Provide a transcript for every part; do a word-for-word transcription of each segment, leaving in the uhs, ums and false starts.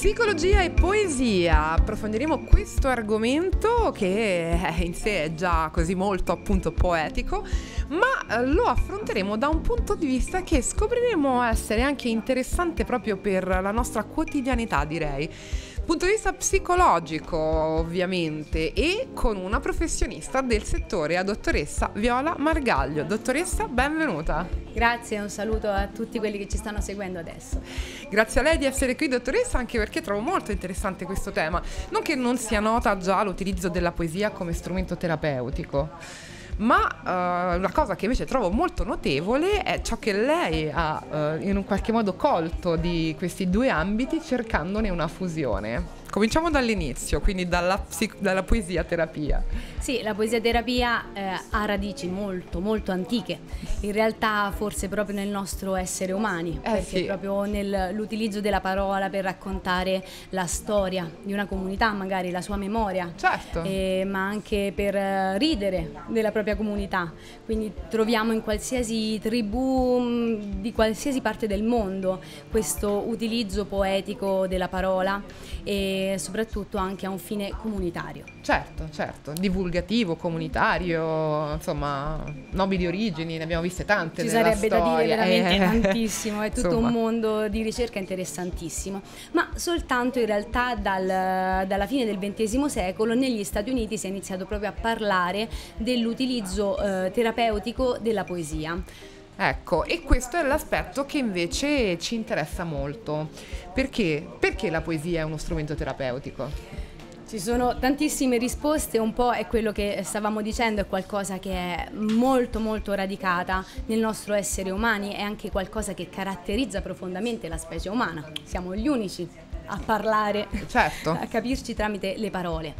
Psicologia e poesia, approfondiremo questo argomento che in sé è già così molto appunto poetico, ma lo affronteremo da un punto di vista che scopriremo essere anche interessante proprio per la nostra quotidianità, direi. Punto di vista psicologico, ovviamente, e con una professionista del settore, la dottoressa Viola Margaglio. Dottoressa, benvenuta. Grazie, un saluto a tutti quelli che ci stanno seguendo adesso. Grazie a lei di essere qui, dottoressa, anche perché trovo molto interessante questo tema. Non che non sia nota già l'utilizzo della poesia come strumento terapeutico, ma uh, una cosa che invece trovo molto notevole è ciò che lei ha uh, in un qualche modo colto di questi due ambiti, cercandone una fusione. Cominciamo dall'inizio, quindi dalla, psic- dalla poesia terapia. Sì, la poesia terapia eh, ha radici molto molto antiche, in realtà forse proprio nel nostro essere umani, eh, perché sì. proprio nell'utilizzo della parola per raccontare la storia di una comunità, magari la sua memoria, certo. eh, ma anche per eh, ridere della propria comunità. Quindi troviamo in qualsiasi tribù mh, di qualsiasi parte del mondo questo utilizzo poetico della parola e soprattutto anche a un fine comunitario. Certo, certo, divulgativo, comunitario, insomma, nobili origini, ne abbiamo viste tante Ci nella sarebbe storia. da dire veramente eh. tantissimo, è tutto Insomma. un mondo di ricerca interessantissimo, ma soltanto in realtà dal, dalla fine del ventesimo secolo negli Stati Uniti si è iniziato proprio a parlare dell'utilizzo eh, terapeutico della poesia. Ecco, e questo è l'aspetto che invece ci interessa molto. Perché? Perché la poesia è uno strumento terapeutico? Ci sono tantissime risposte, un po' è quello che stavamo dicendo, è qualcosa che è molto molto radicata nel nostro essere umani, è anche qualcosa che caratterizza profondamente la specie umana. Siamo gli unici a parlare, certo, a capirci tramite le parole.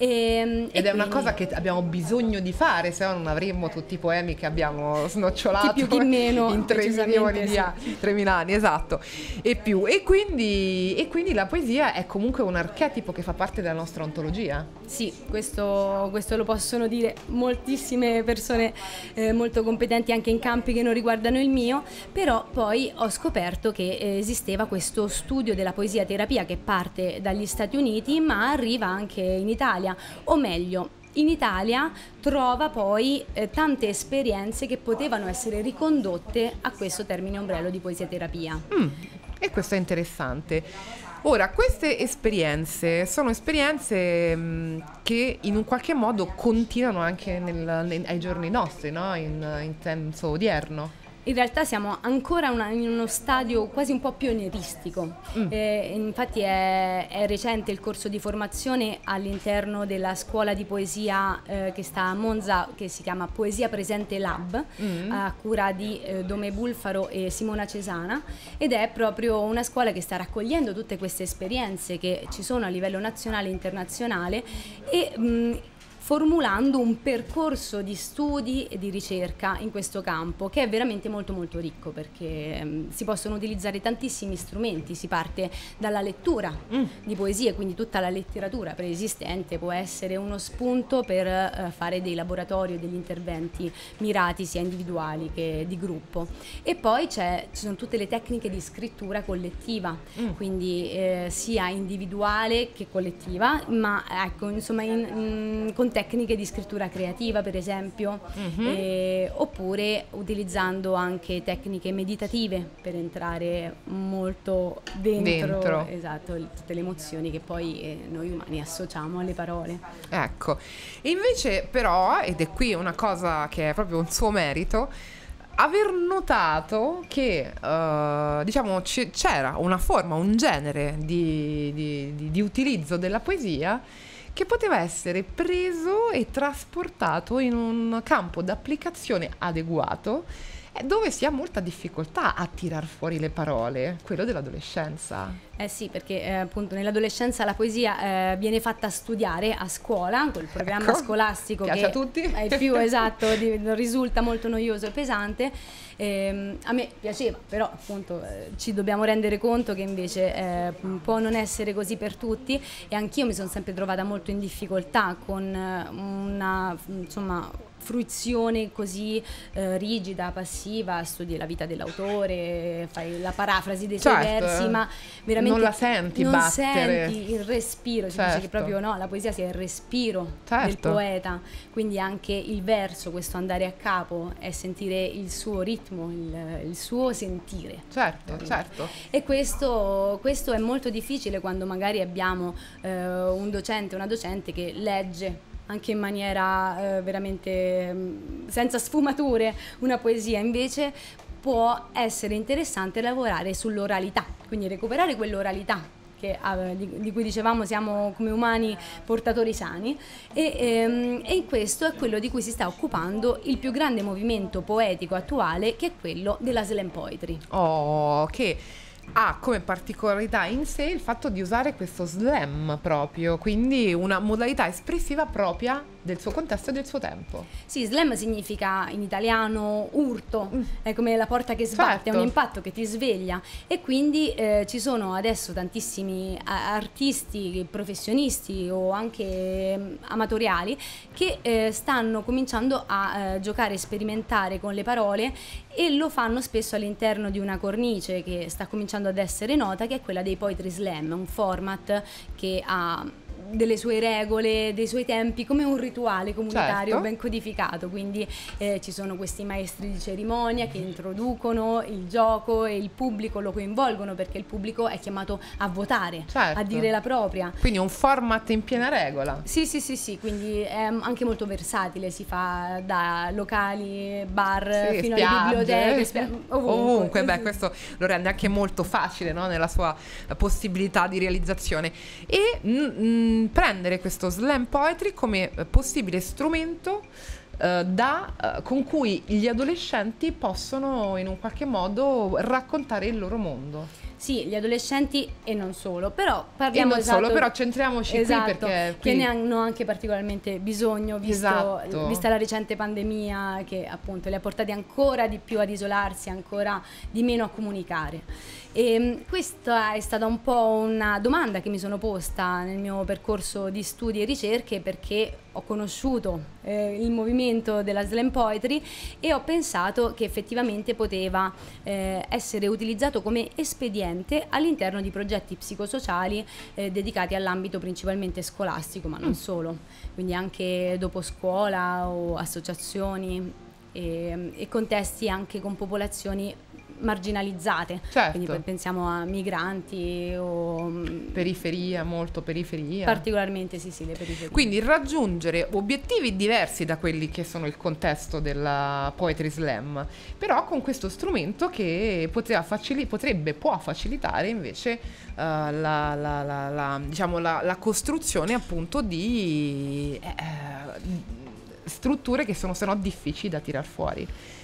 E, Ed e è una quindi, cosa che abbiamo bisogno di fare, se no non avremmo tutti i poemi che abbiamo snocciolato chi più chi meno, in tre milioni di sì. anni, tre mila anni, esatto, e più. E quindi, e quindi la poesia è comunque un archetipo che fa parte della nostra ontologia. Sì, questo, questo lo possono dire moltissime persone eh, molto competenti anche in campi che non riguardano il mio, però poi ho scoperto che eh, esisteva questo studio della poesia terapia che parte dagli Stati Uniti ma arriva anche in Italia, o meglio, in Italia trova poi eh, tante esperienze che potevano essere ricondotte a questo termine ombrello di poesia terapia. Mm, e questo è interessante. Ora, queste esperienze sono esperienze mh, che in un qualche modo continuano anche nel, nei, ai giorni nostri, no? in, in senso odierno. In realtà siamo ancora una, in uno stadio quasi un po' pionieristico, mm. eh, infatti è, è recente il corso di formazione all'interno della scuola di poesia eh, che sta a Monza, che si chiama Poesia Presente Lab, mm. a cura di eh, Dome Bulfaro e Simona Cesana, ed è proprio una scuola che sta raccogliendo tutte queste esperienze che ci sono a livello nazionale e internazionale e mh, formulando un percorso di studi e di ricerca in questo campo che è veramente molto molto ricco, perché um, si possono utilizzare tantissimi strumenti, si parte dalla lettura mm. di poesie, quindi tutta la letteratura preesistente può essere uno spunto per uh, fare dei laboratori o degli interventi mirati sia individuali che di gruppo. E poi c'è, ci sono tutte le tecniche di scrittura collettiva, mm. quindi eh, sia individuale che collettiva, ma ecco insomma in, in, con tecniche di scrittura creativa per esempio, mm-hmm. eh, oppure utilizzando anche tecniche meditative per entrare molto dentro, dentro. Esatto, tutte le emozioni che poi eh, noi umani associamo alle parole. Ecco, invece però, ed è qui una cosa che è proprio un suo merito, aver notato che uh, diciamo c- c'era una forma, un genere di, di, di, di utilizzo della poesia che poteva essere preso e trasportato in un campo d'applicazione adeguato, dove si ha molta difficoltà a tirar fuori le parole, quello dell'adolescenza. Eh sì, perché eh, appunto nell'adolescenza la poesia eh, viene fatta studiare a scuola, col programma ecco, scolastico piace che a tutti. è il più esatto, di, risulta molto noioso e pesante. Eh, a me piaceva, però appunto eh, ci dobbiamo rendere conto che invece eh, può non essere così per tutti, e anch'io mi sono sempre trovata molto in difficoltà con una, insomma, fruizione così eh, rigida, passiva, studi la vita dell'autore, fai la parafrasi dei suoi certo, versi, ma veramente non la senti non battere. senti il respiro, si Certo. dice che proprio no, la poesia sia il respiro Certo. del poeta, quindi anche il verso, questo andare a capo, è sentire il suo ritmo, il, il suo sentire. Certo, certo. E questo, questo è molto difficile quando magari abbiamo eh, un docente, una docente che legge anche in maniera eh, veramente mh, senza sfumature una poesia. Invece può essere interessante lavorare sull'oralità, quindi recuperare quell'oralità che, eh, di, di cui dicevamo siamo come umani portatori sani, e, ehm, e in questo è quello di cui si sta occupando il più grande movimento poetico attuale, che è quello della slam poetry. Oh, che ha come particolarità in sé il fatto di usare questo slam proprio, quindi una modalità espressiva propria del suo contesto e del suo tempo. Sì, slam significa in italiano urto, mm. è come la porta che sbatte, certo. È un impatto che ti sveglia, e quindi eh, ci sono adesso tantissimi artisti, professionisti o anche eh, amatoriali che eh, stanno cominciando a eh, giocare e sperimentare con le parole, e lo fanno spesso all'interno di una cornice che sta cominciando ad essere nota, che è quella dei Poetry Slam, un format che ha delle sue regole, dei suoi tempi, come un rituale comunitario, certo. Ben codificato, quindi eh, ci sono questi maestri di cerimonia che introducono il gioco e il pubblico lo coinvolgono, perché il pubblico è chiamato a votare, certo. A dire la propria. Quindi un format in piena regola. Sì, sì, sì, sì, quindi è anche molto versatile, si fa da locali, bar, sì, fino spiagge, alle biblioteche, spia- ovunque. ovunque. Beh, questo lo rende anche molto facile, no? Nella sua possibilità di realizzazione. E mm, prendere questo slam poetry come possibile strumento eh, da, eh, con cui gli adolescenti possono in un qualche modo raccontare il loro mondo. Sì, gli adolescenti e non solo, però parliamo e non esatto, solo, però centriamoci esatto, qui perché qui... che ne hanno anche particolarmente bisogno, visto, esatto. vista la recente pandemia che appunto li ha portati ancora di più ad isolarsi, ancora di meno a comunicare. E questa è stata un po' una domanda che mi sono posta nel mio percorso di studi e ricerche, perché ho conosciuto eh, il movimento della slam poetry e ho pensato che effettivamente poteva eh, essere utilizzato come espediente all'interno di progetti psicosociali eh, dedicati all'ambito principalmente scolastico, ma non solo, quindi anche dopo scuola o associazioni e, e contesti anche con popolazioni marginalizzate, certo. Quindi poi pensiamo a migranti o periferia, molto periferia, particolarmente sì sì le periferie. Quindi raggiungere obiettivi diversi da quelli che sono il contesto della Poetry Slam, però con questo strumento che poteva facili- potrebbe può facilitare invece uh, la, la, la, la, diciamo la, la costruzione appunto di eh, strutture che sono se no difficili da tirar fuori.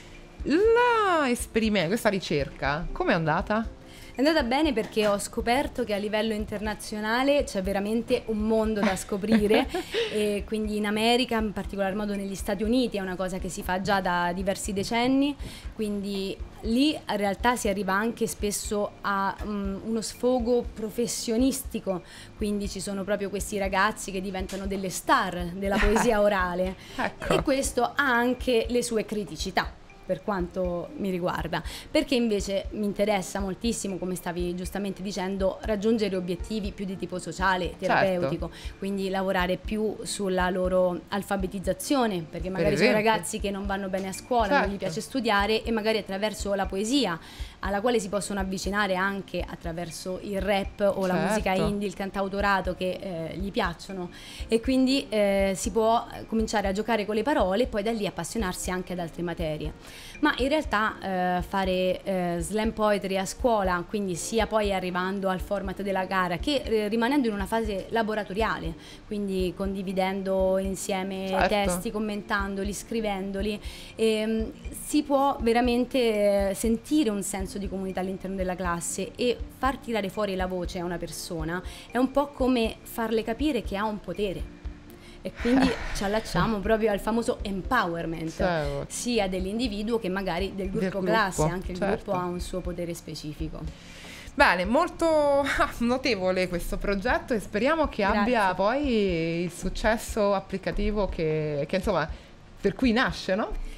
La esperimento, questa ricerca, com'è andata? È andata bene perché ho scoperto che a livello internazionale c'è veramente un mondo da scoprire e quindi in America, in particolar modo negli Stati Uniti, è una cosa che si fa già da diversi decenni, quindi lì in realtà si arriva anche spesso a um, uno sfogo professionistico, quindi ci sono proprio questi ragazzi che diventano delle star della poesia orale. Ecco. E questo ha anche le sue criticità, per quanto mi riguarda, perché invece mi interessa moltissimo, come stavi giustamente dicendo, raggiungere obiettivi più di tipo sociale, terapeutico, certo. Quindi lavorare più sulla loro alfabetizzazione, perché magari per sono ragazzi che non vanno bene a scuola, certo. Non gli piace studiare, e magari attraverso la poesia, alla quale si possono avvicinare anche attraverso il rap o certo. La musica indie, il cantautorato, che eh, gli piacciono, e quindi eh, si può cominciare a giocare con le parole e poi da lì appassionarsi anche ad altre materie. Ma in realtà eh, fare eh, slam poetry a scuola, quindi sia poi arrivando al format della gara che eh, rimanendo in una fase laboratoriale, quindi condividendo insieme certo. Testi, commentandoli, scrivendoli, ehm, si può veramente eh, sentire un senso di comunità all'interno della classe, e far tirare fuori la voce a una persona è un po' come farle capire che ha un potere. E quindi ci allacciamo proprio al famoso empowerment, certo. Sia dell'individuo che magari del gruppo, del gruppo classe, anche il certo. Gruppo ha un suo potere specifico. Bene, molto notevole questo progetto, e speriamo che Grazie. Abbia poi il successo applicativo che, che insomma per cui nasce, no?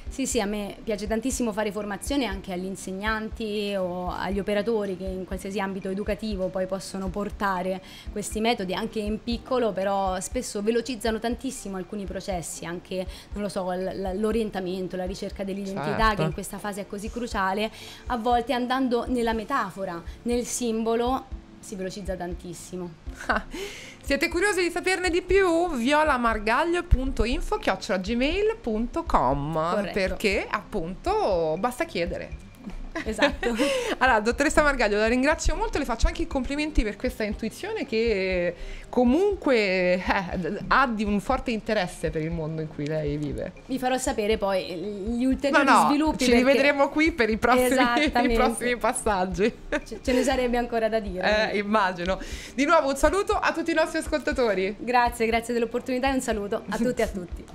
Sì, sì, a me piace tantissimo fare formazione anche agli insegnanti o agli operatori che in qualsiasi ambito educativo poi possono portare questi metodi anche in piccolo, però spesso velocizzano tantissimo alcuni processi, anche, non lo so, l'orientamento, la ricerca dell'identità, certo, che in questa fase è così cruciale, a volte andando nella metafora, nel simbolo, si velocizza tantissimo. Siete curiosi di saperne di più? violamargaglio punto info chiocciola gmail punto com, perché appunto basta chiedere. Esatto. Allora, dottoressa Margaglio, la ringrazio molto, le faccio anche i complimenti per questa intuizione che comunque eh, ha di un forte interesse per il mondo in cui lei vive. Vi farò sapere poi gli ulteriori no, no, sviluppi. Ci rivedremo qui per i prossimi, i prossimi passaggi. Ce, ce ne sarebbe ancora da dire. Eh, immagino. Di nuovo un saluto a tutti i nostri ascoltatori. Grazie, grazie dell'opportunità e un saluto a tutti e a tutti.